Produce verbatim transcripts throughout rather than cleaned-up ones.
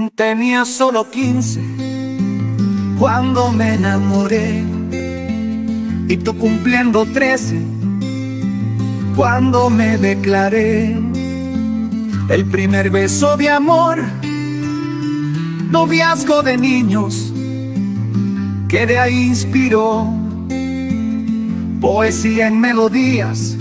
Tenía solo quince cuando me enamoré, y tú cumpliendo trece cuando me declaré. El primer beso de amor, noviazgo de niños, que de ahí inspiró poesía en melodías.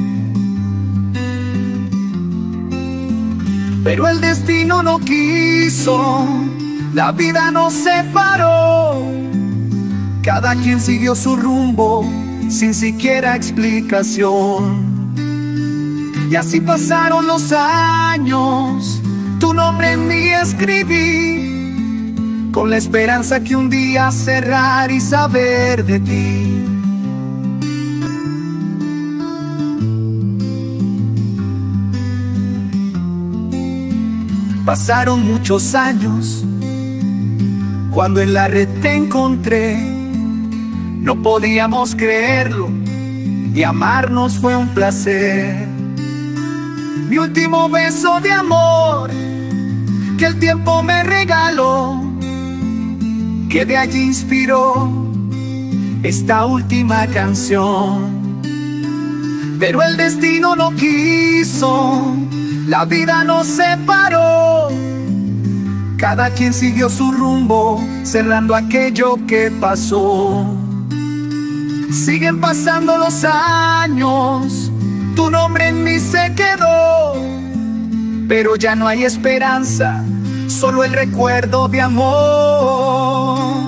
Pero el destino no quiso, la vida nos separó. Cada quien siguió su rumbo sin siquiera explicación. Y así pasaron los años, tu nombre en mí escribí, con la esperanza que un día cerrar y saber de ti. Pasaron muchos años, cuando en la red te encontré, no podíamos creerlo, y amarnos fue un placer. Mi último beso de amor, que el tiempo me regaló, que de allí inspiró esta última canción. Pero el destino no quiso, la vida nos separó. Cada quien siguió su rumbo, cerrando aquello que pasó. Siguen pasando los años, tu nombre en mí se quedó, pero ya no hay esperanza, solo el recuerdo de amor.